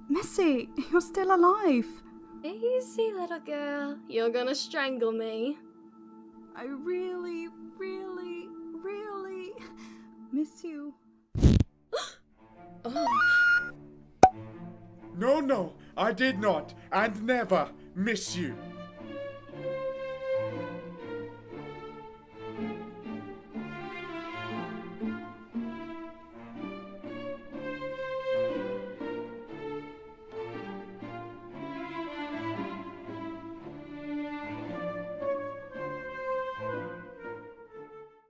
Missy, you're still alive. Easy, little girl. You're gonna strangle me. I really, really, really miss you. Oh. No, I did not, and never miss you.